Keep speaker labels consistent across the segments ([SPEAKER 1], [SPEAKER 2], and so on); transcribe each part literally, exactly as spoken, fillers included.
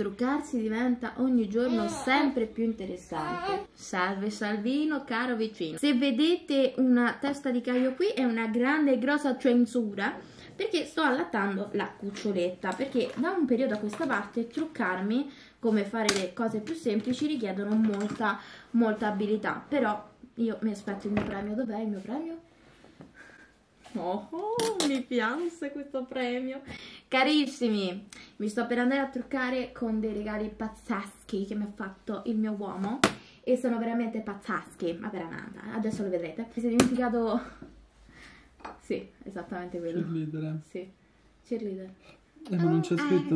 [SPEAKER 1] Truccarsi diventa ogni giorno sempre più interessante. Salve Salvino, caro vicino. Se vedete una testa di Caio qui è una grande e grossa censura, perché sto allattando la cuccioletta, perché da un periodo a questa parte truccarmi, come fare le cose più semplici, richiedono molta, molta abilità. Però io mi aspetto il mio premio. Dov'è il mio premio? Oh, oh, mi piace questo premio. Carissimi, mi sto per andare a truccare con dei regali pazzeschi che mi ha fatto il mio uomo, e sono veramente pazzeschi, ma veramente, adesso lo vedrete. Mi si è dimenticato, sì, esattamente quello.
[SPEAKER 2] Cheerleader.
[SPEAKER 1] Sì, cheerleader.
[SPEAKER 2] Eh, ma non c'è scritto.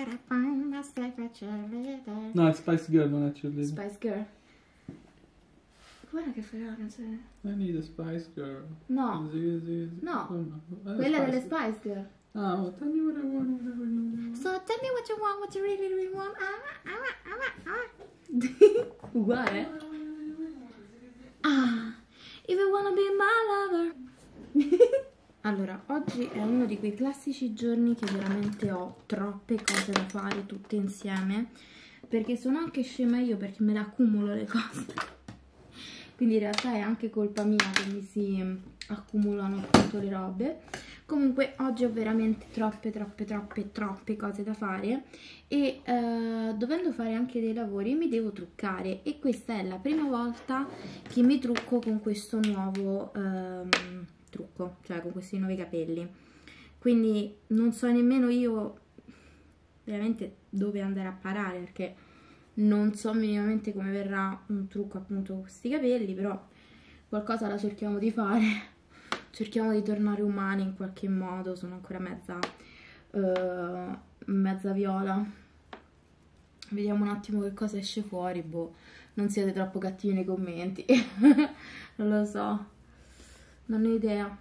[SPEAKER 2] No, è Spice Girl, non è cheerleader.
[SPEAKER 1] Spice Girl. Guarda che frega la canzone.
[SPEAKER 2] I need a Spice Girl.
[SPEAKER 1] No.
[SPEAKER 2] Sì, sì, sì.
[SPEAKER 1] No,
[SPEAKER 2] Oh, no. Eh,
[SPEAKER 1] quella
[SPEAKER 2] Spice
[SPEAKER 1] delle
[SPEAKER 2] Girl.
[SPEAKER 1] Spice Girl.
[SPEAKER 2] Ah, oh, tell me what I want, what I want.
[SPEAKER 1] So tell me what you want, what you really, really want. Ah, ah, ah, ah. Uguale. Ah, if you wanna be my lover. Allora, oggi è uno di quei classici giorni che veramente ho troppe cose da fare tutte insieme, perché sono anche scema io, perché me le accumulo le cose. Quindi in realtà è anche colpa mia che mi si accumulano tutte le robe. Comunque oggi ho veramente troppe, troppe, troppe, troppe cose da fare, e eh, dovendo fare anche dei lavori mi devo truccare, e questa è la prima volta che mi trucco con questo nuovo ehm, trucco, cioè con questi nuovi capelli. Quindi non so nemmeno io veramente dove andare a parare, perché non so minimamente come verrà un trucco appunto con questi capelli, però qualcosa la cerchiamo di fare. Cerchiamo di tornare umani in qualche modo. Sono ancora mezza uh, mezza viola. Vediamo un attimo che cosa esce fuori. Boh, non siete troppo cattivi nei commenti. Non lo so, non ho idea.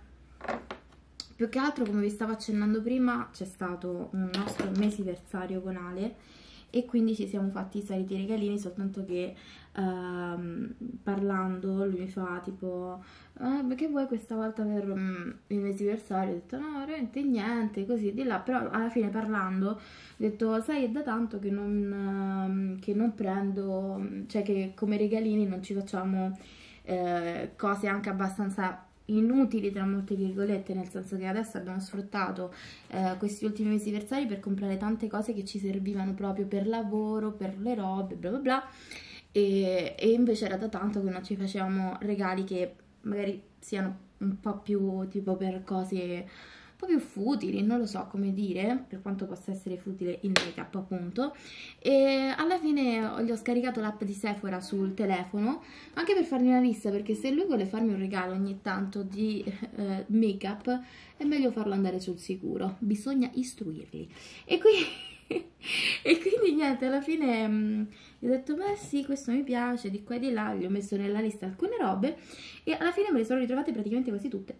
[SPEAKER 1] Più che altro, come vi stavo accennando prima, c'è stato un nostro mesiversario con Ale, e quindi ci siamo fatti i soliti regalini, soltanto che ehm, parlando lui mi fa tipo ah, ma che vuoi questa volta per um, il mesiversario? Ho detto no, veramente niente, così di là. Però alla fine parlando ho detto sai, è da tanto che non, uh, che non prendo, cioè che come regalini non ci facciamo eh, cose anche abbastanza inutili tra molte virgolette, nel senso che adesso abbiamo sfruttato eh, questi ultimi mesi versari per comprare tante cose che ci servivano proprio per lavoro, per le robe, bla bla bla, e, e invece era da tanto che non ci facevamo regali che magari siano un po' più tipo per cose un po' più futili, non lo so come dire, per quanto possa essere futile il make up appunto. E alla fine gli ho scaricato l'app di Sephora sul telefono, anche per farmi una lista, perché se lui vuole farmi un regalo ogni tanto di eh, make up è meglio farlo andare sul sicuro, bisogna istruirli. E quindi, e quindi niente, alla fine mh, gli ho detto beh sì, questo mi piace, di qua e di là, gli ho messo nella lista alcune robe, e alla fine me le sono ritrovate praticamente quasi tutte.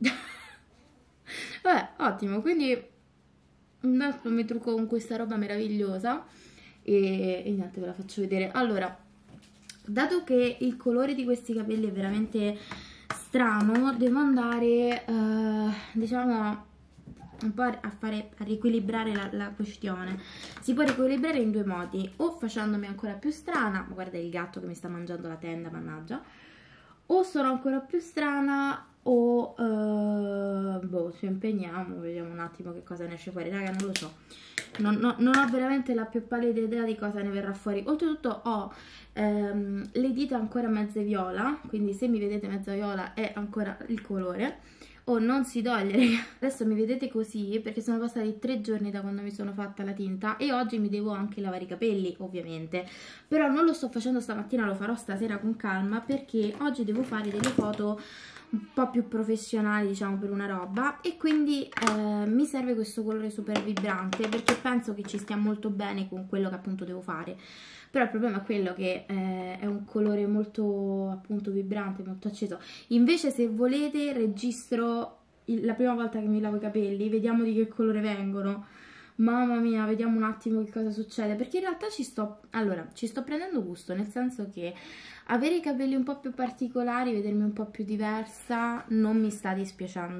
[SPEAKER 1] Vabbè, ottimo, quindi adesso mi trucco con questa roba meravigliosa e, e niente, ve la faccio vedere. Allora, dato che il colore di questi capelli è veramente strano, devo andare, eh, diciamo, un po' a, fare, a riequilibrare la, la questione. Si può riequilibrare in due modi: o facendomi ancora più strana, ma guarda il gatto che mi sta mangiando la tenda, mannaggia, o sono ancora più strana, o uh, boh, ci impegniamo, vediamo un attimo che cosa ne esce fuori. Raga, non lo so, non, no, non ho veramente la più pallida idea di cosa ne verrà fuori. Oltretutto ho ehm, le dita ancora mezze viola, quindi se mi vedete mezza viola è ancora il colore. Oh, non si toglie, adesso mi vedete così perché sono passati tre giorni da quando mi sono fatta la tinta, e oggi mi devo anche lavare i capelli ovviamente, però non lo sto facendo stamattina, lo farò stasera con calma, perché oggi devo fare delle foto un po' più professionali, diciamo, per una roba, e quindi eh, mi serve questo colore super vibrante, perché penso che ci stia molto bene con quello che appunto devo fare. Però il problema è quello che eh, è un colore molto appunto vibrante, molto acceso. Invece se volete registro il, la prima volta che mi lavo i capelli, vediamo di che colore vengono. Mamma mia, vediamo un attimo che cosa succede, perché in realtà ci sto, allora, ci sto prendendo gusto, nel senso che avere i capelli un po' più particolari, vedermi un po' più diversa, non mi sta dispiacendo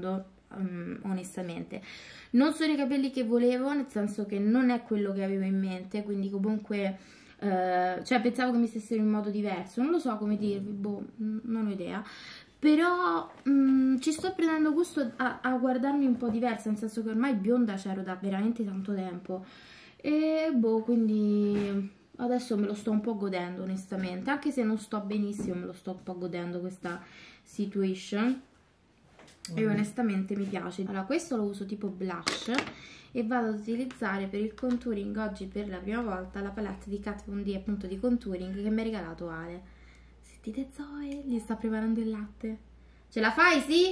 [SPEAKER 1] um, onestamente. Non sono i capelli che volevo, nel senso che non è quello che avevo in mente, quindi comunque, uh, cioè pensavo che mi stessero in modo diverso, non lo so come dirvi, boh, non ho idea. Però um, ci sto prendendo gusto a, a guardarmi un po' diversa, nel senso che ormai bionda c'ero da veramente tanto tempo. E boh, quindi adesso me lo sto un po' godendo onestamente, anche se non sto benissimo, me lo sto un po' godendo questa situation e onestamente mi piace. Allora, questo lo uso tipo blush e vado ad utilizzare per il contouring oggi per la prima volta la palette di Kat Von D appunto di contouring che mi ha regalato Ale. Sentite Zoe, gli sta preparando il latte. Ce la fai, sì?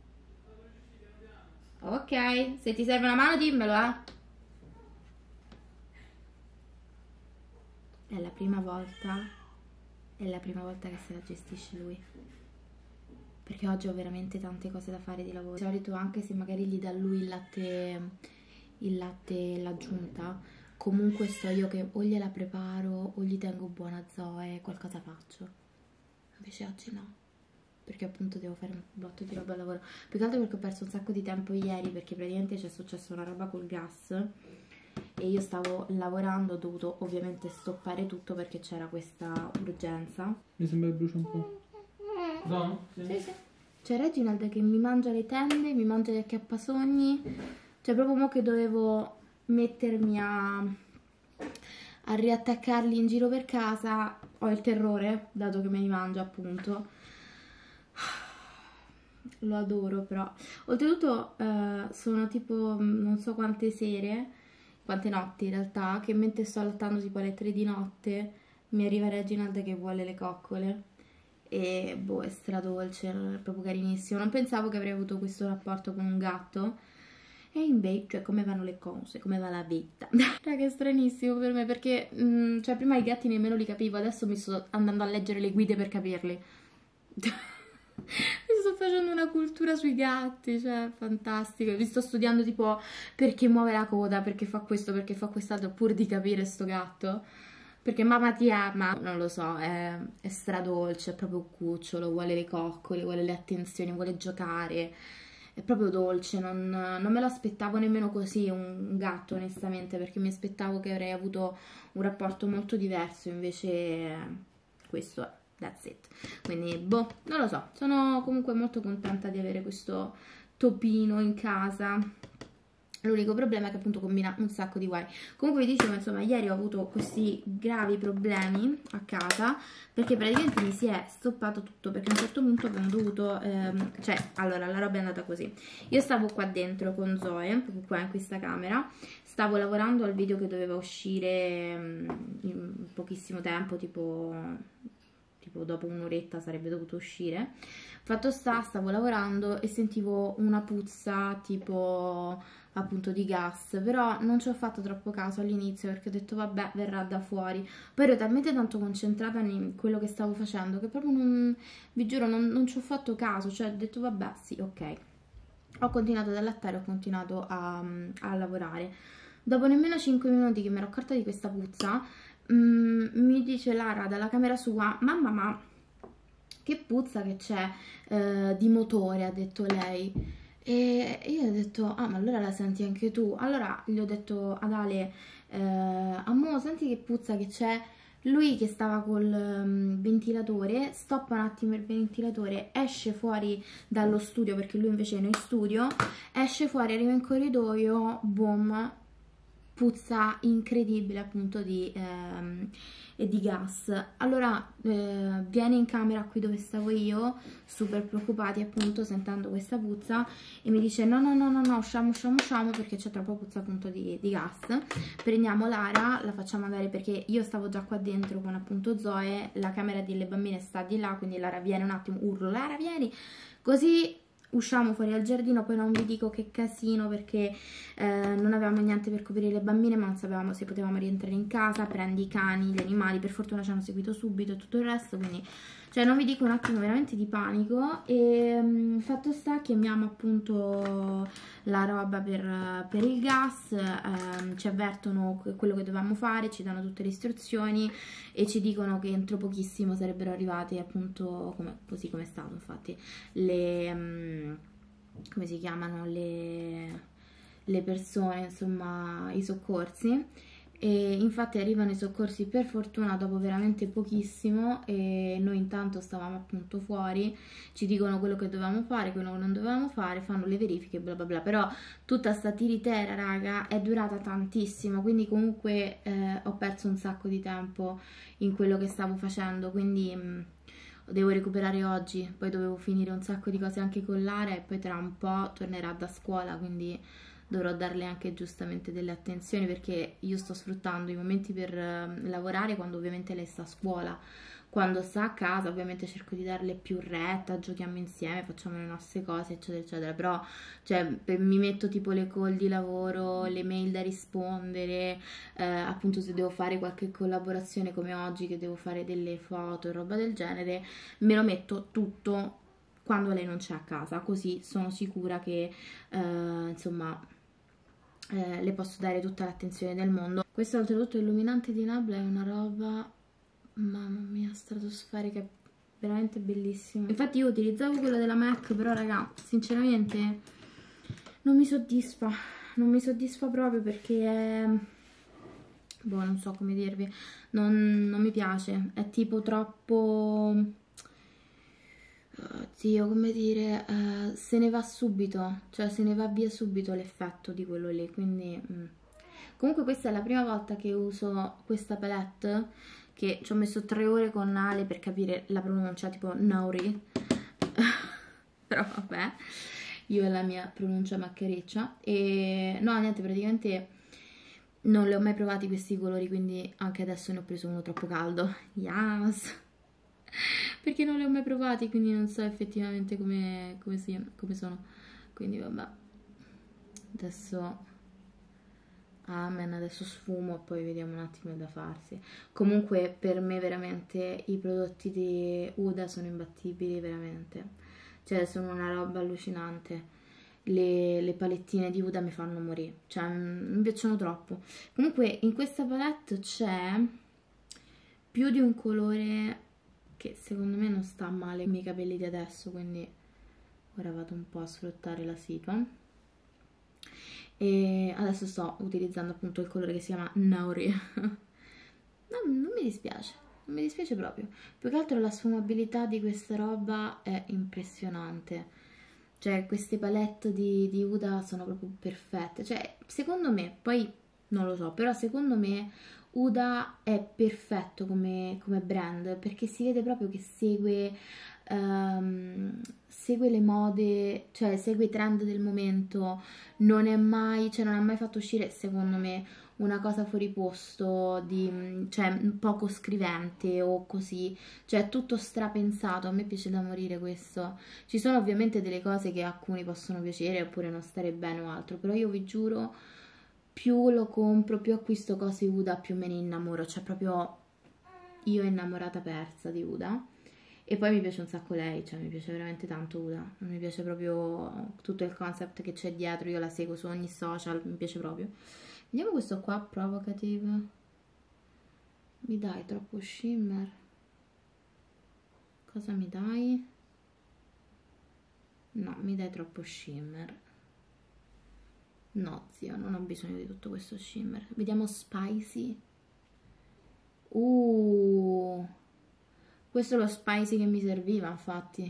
[SPEAKER 1] Ok, se ti serve una mano dimmelo, eh. È la prima volta, è la prima volta che se la gestisce lui. Perché oggi ho veramente tante cose da fare di lavoro. Di solito anche se magari gli dà lui il latte, il latte, l'aggiunta, comunque sto io che o gliela preparo o gli tengo buona Zoe, qualcosa faccio. Invece oggi no, perché appunto devo fare un botto di roba al lavoro. Più che altro perché ho perso un sacco di tempo ieri, perché praticamente c'è successa una roba col gas e io stavo lavorando, ho dovuto ovviamente stoppare tutto perché c'era questa urgenza.
[SPEAKER 2] Mi sembra che brucia un po'. No? Sì.
[SPEAKER 1] Sì, sì. C'è Reginald che mi mangia le tende, mi mangia gli acchiappasogni, cioè proprio mo che dovevo mettermi a, a riattaccarli in giro per casa, ho il terrore, dato che me li mangia appunto. Lo adoro però. Oltretutto eh, sono tipo non so quante sere, quante notti in realtà, che mentre sto allattando tipo alle tre di notte mi arriva Reginald che vuole le coccole. E boh, è stradolce, è proprio carinissimo. Non pensavo che avrei avuto questo rapporto con un gatto. E invece, cioè, come vanno le cose, come va la vita. Raga, è stranissimo per me perché, mh, cioè, prima i gatti nemmeno li capivo, adesso mi sto andando a leggere le guide per capirli. Mi sto facendo una cultura sui gatti, cioè, fantastico. Vi sto studiando tipo perché muove la coda, perché fa questo, perché fa quest'altro, pur di capire sto gatto. Perché mamma ti ama, non lo so, è, è stradolce, è proprio cucciolo, vuole le coccole, vuole le attenzioni, vuole giocare, è proprio dolce, non, non me lo aspettavo nemmeno così un gatto onestamente, perché mi aspettavo che avrei avuto un rapporto molto diverso, invece questo è, that's it. Quindi boh, non lo so, sono comunque molto contenta di avere questo topino in casa. L'unico problema è che appunto combina un sacco di guai. Comunque vi dicevo, insomma, ieri ho avuto questi gravi problemi a casa perché praticamente mi si è stoppato tutto, perché a un certo punto abbiamo dovuto, ehm, cioè, allora, la roba è andata così. Io stavo qua dentro con Zoe, proprio qua in questa camera, stavo lavorando al video che doveva uscire um, in pochissimo tempo, tipo, tipo dopo un'oretta sarebbe dovuto uscire. Fatto sta, stavo lavorando e sentivo una puzza tipo appunto di gas, però non ci ho fatto troppo caso all'inizio perché ho detto vabbè, verrà da fuori. Poi ero talmente tanto concentrata in quello che stavo facendo che proprio non, vi giuro, non, non ci ho fatto caso, cioè ho detto vabbè, sì, ok. Ho continuato ad allattare, ho continuato a, a lavorare. Dopo nemmeno cinque minuti che mi ero accorta di questa puzza, mh, mi dice Lara dalla camera sua, mamma ma che puzza che c'è eh, di motore, ha detto lei. E io ho detto, ah ma allora la senti anche tu? Allora gli ho detto ad Ale, eh, ammo senti che puzza che c'è? Lui che stava col um, ventilatore, stoppa un attimo il ventilatore, esce fuori dallo studio, perché lui invece è in studio, esce fuori, arriva in corridoio, boom, puzza incredibile appunto di, ehm, di gas. Allora eh, viene in camera qui dove stavo io, super preoccupati appunto sentendo questa puzza, e mi dice no no no no no, usciamo usciamo usciamo perché c'è troppa puzza appunto di, di gas. Prendiamo Lara, la facciamo andare perché io stavo già qua dentro con appunto Zoe, la camera delle bambine sta di là, quindi Lara viene un attimo, urlo Lara vieni, così usciamo fuori al giardino. Poi non vi dico che casino perché eh, non avevamo niente per coprire le bambine, ma non sapevamo se potevamo rientrare in casa, prendi i cani, gli animali, per fortuna ci hanno seguito subito e tutto il resto, quindi cioè non vi dico, un attimo veramente di panico. E um, fatto sta, chiamiamo appunto la roba per, per il gas, ehm, ci avvertono quello che dovevamo fare, ci danno tutte le istruzioni e ci dicono che entro pochissimo sarebbero arrivate appunto come, così come è stato infatti le, um, come si chiamano, le, le persone, insomma, i soccorsi. E infatti arrivano i soccorsi per fortuna dopo veramente pochissimo, e noi intanto stavamo appunto fuori, ci dicono quello che dovevamo fare, quello che non dovevamo fare, fanno le verifiche, bla bla bla. Però tutta sta tiritera, raga, è durata tantissimo, quindi comunque eh, ho perso un sacco di tempo in quello che stavo facendo, quindi mh, devo recuperare oggi, poi dovevo finire un sacco di cose anche con Lara, e poi tra un po' tornerà da scuola, quindi dovrò darle anche giustamente delle attenzioni, perché io sto sfruttando i momenti per eh, lavorare quando ovviamente lei sta a scuola. Quando sta a casa ovviamente cerco di darle più retta, giochiamo insieme, facciamo le nostre cose, eccetera eccetera. Però cioè, per- mi metto tipo le call di lavoro, le mail da rispondere, eh, appunto se devo fare qualche collaborazione come oggi, che devo fare delle foto e roba del genere, me lo metto tutto quando lei non c'è a casa, così sono sicura che eh, insomma eh, le posso dare tutta l'attenzione del mondo. Questo oltretutto illuminante di Nabla è una roba, mamma mia, stratosferica, è veramente bellissimo. Infatti io utilizzavo quello della MAC, però raga, sinceramente non mi soddisfa, non mi soddisfa proprio, perché è... boh, non so come dirvi, non, non mi piace, è tipo troppo... Oddio, come dire, eh, se ne va subito, cioè se ne va via subito l'effetto di quello lì, quindi... Mm. Comunque questa è la prima volta che uso questa palette, che ci ho messo tre ore con Ale per capire la pronuncia, tipo Nauri, però vabbè, io e la mia pronuncia macchereccia, e no, niente, praticamente non le ho mai provati questi colori, quindi anche adesso ne ho preso uno troppo caldo, yes! Perché non li ho mai provati, quindi non so effettivamente come, come, sia, come sono, quindi vabbè, adesso amen, adesso sfumo e poi vediamo un attimo da farsi. Comunque per me veramente i prodotti di Huda sono imbattibili, veramente, cioè sono una roba allucinante. Le, le palettine di Huda mi fanno morire, cioè mi piacciono troppo. Comunque in questa palette c'è più di un colore che secondo me non sta male ai miei capelli di adesso, quindi ora vado un po' a sfruttare la situa. E adesso sto utilizzando appunto il colore che si chiama Nauri. No, non mi dispiace, non mi dispiace proprio. Più che altro la sfumabilità di questa roba è impressionante. Cioè queste palette di, di Huda sono proprio perfette. Cioè secondo me, poi non lo so, però secondo me Huda è perfetto come, come brand, perché si vede proprio che segue, um, segue le mode, cioè segue i trend del momento, non è mai, cioè non ha mai fatto uscire, secondo me, una cosa fuori posto, di, cioè poco scrivente o così, cioè è tutto strapensato. A me piace da morire questo. Ci sono ovviamente delle cose che a alcuni possono piacere oppure non stare bene o altro, però io vi giuro, più lo compro, più acquisto cose Huda, più me ne innamoro, cioè proprio io innamorata persa di Huda. E poi mi piace un sacco lei, cioè mi piace veramente tanto Huda, mi piace proprio tutto il concept che c'è dietro, io la seguo su ogni social, mi piace proprio. Vediamo questo qua, Provocative. Mi dai troppo shimmer? Cosa mi dai? No, mi dai troppo shimmer. No, zio, non ho bisogno di tutto questo shimmer. Vediamo Spicy. Uh, questo è lo spicy che mi serviva, infatti.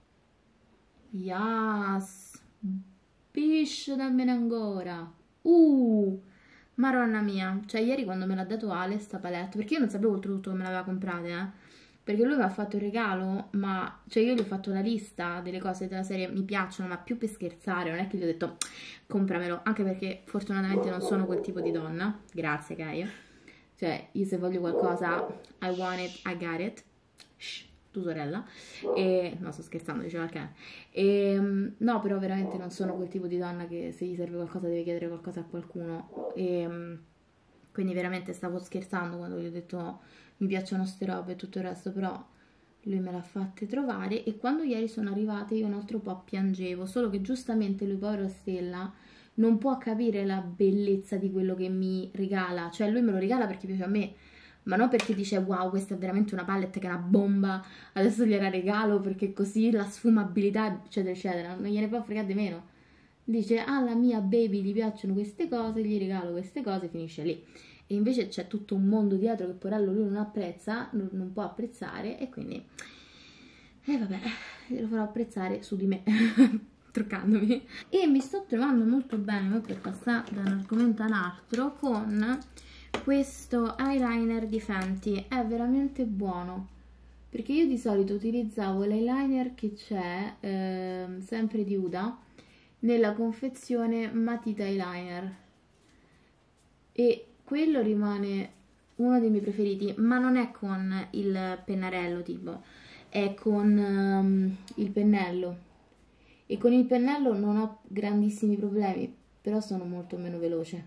[SPEAKER 1] Yes. Bish, dammene ancora. Uh, Maronna mia. Cioè, ieri quando me l'ha dato Ale sta palette, perché io non sapevo oltretutto che me l'aveva comprata, eh. Perché lui mi ha fatto il regalo, ma cioè io gli ho fatto la lista delle cose della serie mi piacciono, ma più per scherzare, non è che gli ho detto compramelo, anche perché fortunatamente non sono quel tipo di donna, grazie Gaia, cioè io se voglio qualcosa I want it, I got it. Shh, tu sorella. E no, sto scherzando, diceva il cane. E no, però veramente non sono quel tipo di donna che se gli serve qualcosa deve chiedere qualcosa a qualcuno, e quindi veramente stavo scherzando quando gli ho detto mi piacciono ste robe e tutto il resto, però lui me l'ha fatte trovare. E quando ieri sono arrivate io un altro po' piangevo, solo che giustamente lui, povero Stella, non può capire la bellezza di quello che mi regala, cioè lui me lo regala perché piace a me, ma non perché dice wow, questa è veramente una palette che è una bomba, adesso gliela regalo perché così la sfumabilità eccetera eccetera, non gliene può fregare di meno. Dice alla mia baby gli piacciono queste cose, gli regalo queste cose, finisce lì. E invece c'è tutto un mondo dietro che porello lui non apprezza, non, non può apprezzare, e quindi e eh, vabbè, lo farò apprezzare su di me truccandomi. E mi sto trovando molto bene, per passare da un argomento a un altro, con questo eyeliner di Fenty. È veramente buono, perché io di solito utilizzavo l'eyeliner che c'è eh, sempre di Huda nella confezione matita eyeliner, e quello rimane uno dei miei preferiti, ma non è con il pennarello tipo, è con um, il pennello, e con il pennello non ho grandissimi problemi, però sono molto meno veloce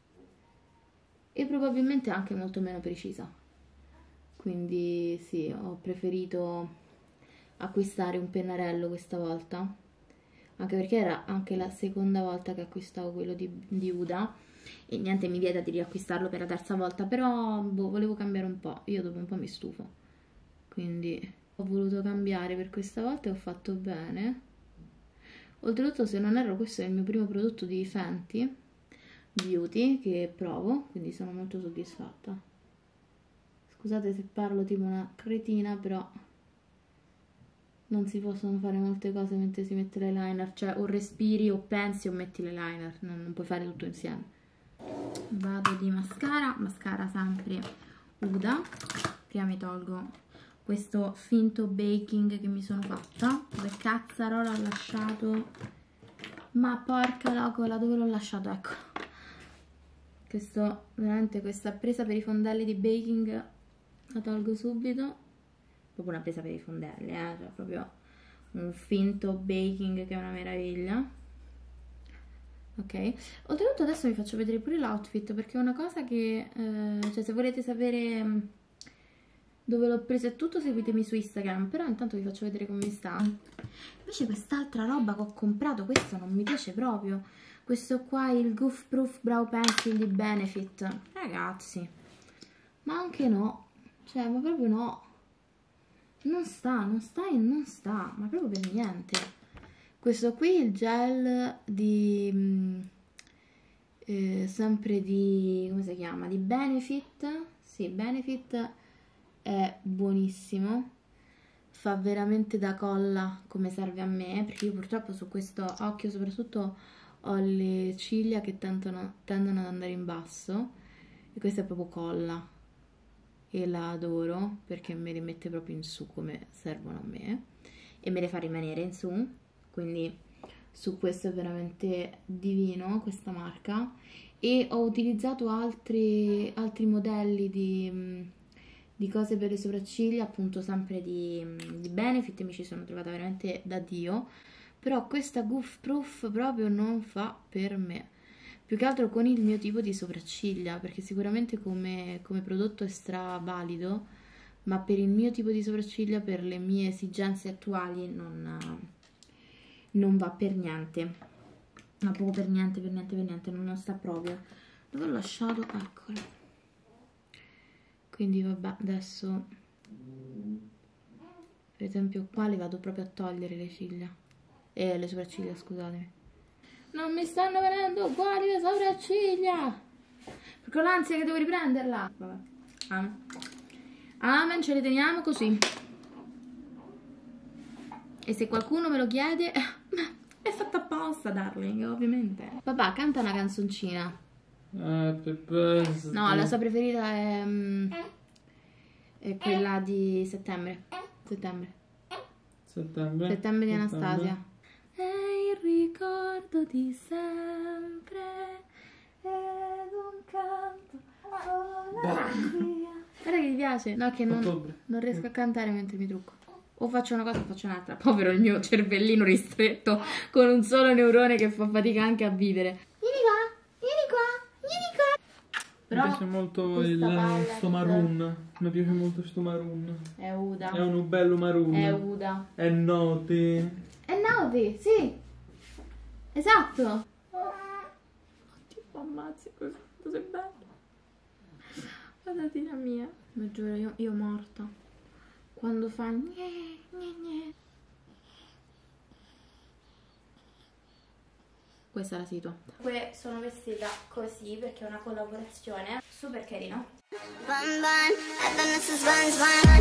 [SPEAKER 1] e probabilmente anche molto meno precisa, quindi sì, ho preferito acquistare un pennarello questa volta, anche perché era anche la seconda volta che acquistavo quello di, di Huda, e niente mi vieta di riacquistarlo per la terza volta, però boh, volevo cambiare un po', io dopo un po' mi stufo, quindi ho voluto cambiare per questa volta e ho fatto bene. Oltretutto, se non erro, questo è il mio primo prodotto di Fenty Beauty che provo, quindi sono molto soddisfatta. Scusate se parlo tipo una cretina, però non si possono fare molte cose mentre si mette l'eyeliner, cioè o respiri o pensi o metti l'eyeliner, non, non puoi fare tutto insieme. Vado di mascara, mascara sempre Huda. Prima mi tolgo questo finto baking che mi sono fatta, dove cazzarola ho lasciato, ma porca locola, dove l'ho lasciato, ecco. Questo, veramente questa presa per i fondelli di baking la tolgo subito, proprio una presa per i fondelli, eh? Cioè proprio un finto baking che è una meraviglia. Ok, oltretutto adesso vi faccio vedere pure l'outfit, perché è una cosa che, eh, cioè se volete sapere dove l'ho preso e tutto, seguitemi su Instagram, però intanto vi faccio vedere come sta. Invece quest'altra roba che ho comprato, questo non mi piace proprio, questo qua, il Goof Proof Brow Pencil di Benefit, ragazzi, ma anche no, cioè ma proprio no, non sta, non sta e non sta, ma proprio per niente. Questo qui, il gel di, eh, sempre di, come si chiama, di Benefit, sì, Benefit, è buonissimo, fa veramente da colla come serve a me, perché io purtroppo su questo occhio soprattutto ho le ciglia che tendono, tendono ad andare in basso, e questa è proprio colla, e la adoro perché me le mette proprio in su come servono a me e me le fa rimanere in su, quindi su questo è veramente divino questa marca. E ho utilizzato altri, altri modelli di, di cose per le sopracciglia, appunto sempre di, di Benefit, mi ci sono trovata veramente da Dio, però questa Goof Proof proprio non fa per me, più che altro con il mio tipo di sopracciglia, perché sicuramente come, come prodotto è stra valido, ma per il mio tipo di sopracciglia, per le mie esigenze attuali non, non va per niente, ma proprio per niente, per niente, per niente, non, non sta proprio. Dove l'ho lasciato? Eccolo. Quindi vabbè, adesso per esempio qua le vado proprio a togliere le ciglia, eh, le sopracciglia, scusatemi. Non mi stanno venendo uguali le sopracciglia, perché ho l'ansia che devo riprenderla. Vabbè, amen. Amen, ce le teniamo così. E se qualcuno me lo chiede, è fatta apposta, darling, ovviamente. Papà, canta una canzoncina.
[SPEAKER 2] Happy birthday.
[SPEAKER 1] No, la sua preferita è, è quella di settembre. Settembre.
[SPEAKER 2] Settembre.
[SPEAKER 1] Settembre di Anastasia. È il ricordo di sempre ed un canto vola via. Guarda che mi piace. No, che non, non riesco a cantare mentre mi trucco. O faccio una cosa o faccio un'altra. Povero il mio cervellino ristretto con un solo neurone che fa fatica anche a vivere. Vieni qua, vieni qua, vieni qua. Però
[SPEAKER 2] mi piace molto il sto maroon. Mi piace molto sto maroon.
[SPEAKER 1] È Huda.
[SPEAKER 2] È un bello maroon.
[SPEAKER 1] È Huda.
[SPEAKER 2] È Naughty.
[SPEAKER 1] È Naughty, sì. Esatto. Oddio, ammazzi, questo sei bello. Patatina mia. Mi giuro, io, io morta. Quando fa gne, gne, gne. Questa è la situa. Poi sono vestita così perché è una collaborazione super carino.